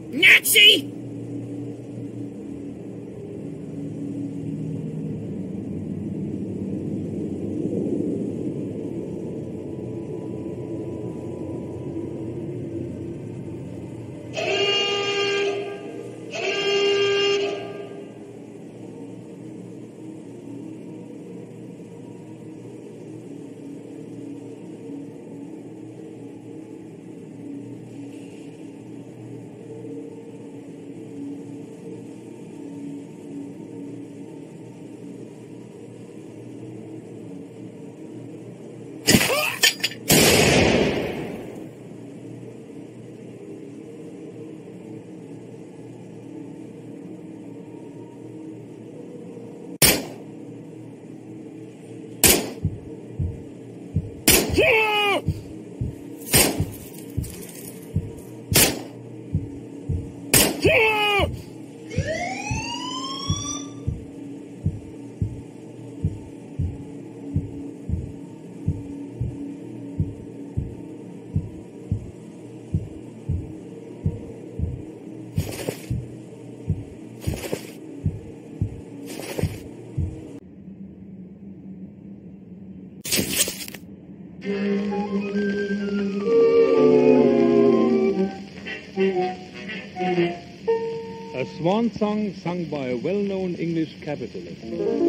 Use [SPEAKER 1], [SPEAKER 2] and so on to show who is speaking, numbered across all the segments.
[SPEAKER 1] Nazi!
[SPEAKER 2] A swan song sung by a well-known English capitalist.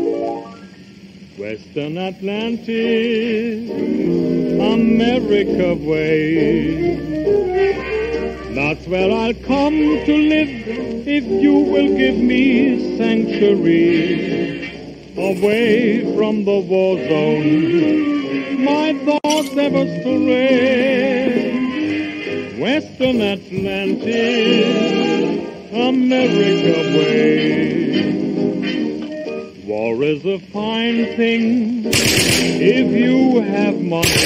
[SPEAKER 2] Western Atlantis, America way. That's where I'll come to live if you will give me sanctuary. Away from the war zone, my thoughts ever stray. Western Atlantis, America way. War is a fine thing if you have money.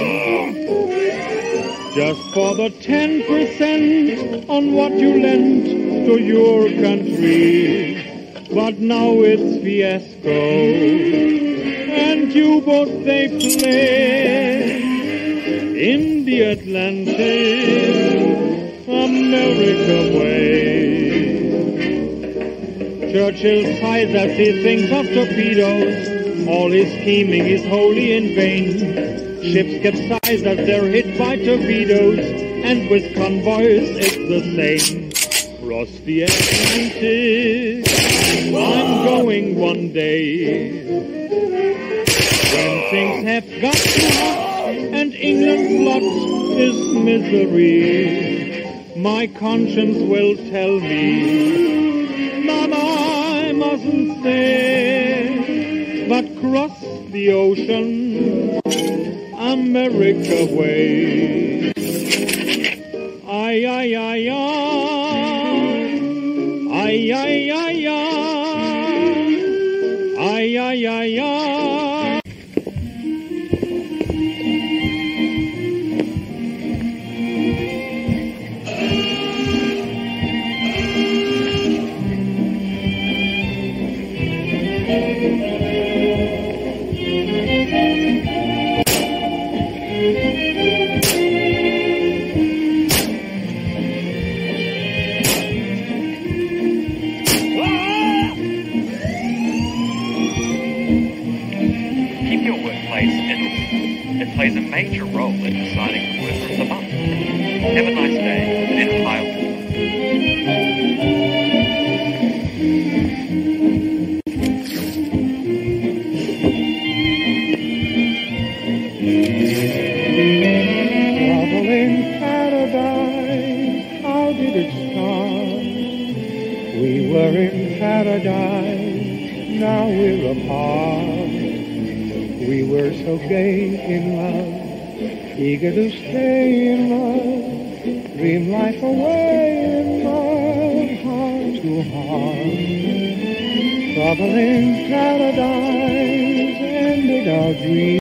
[SPEAKER 2] Just for the 10% on what you lent to your country. But now it's fiasco, and you both they play in the Atlantic, America way. Churchill sighs as he thinks of torpedoes. All his scheming is wholly in vain. Ships capsize as they're hit by torpedoes, and with convoys it's the same. Across the Atlantic, I'm going one day. When things have got too hot and England's lot is misery, my conscience will tell me that I mustn't stay, but cross the ocean, America way. Ay, ay, ay, ay. Ay, ay, ay, ay. Ay, ay, ay, ay.
[SPEAKER 3] It plays a major role in deciding the winner of the month. Have a nice day in Ohio.
[SPEAKER 4] Trouble in paradise, how did it start? We were in paradise, now we're apart. We were so gay in love, eager to stay in love, dream life away in love, heart to heart. Trouble in paradise ended our dream.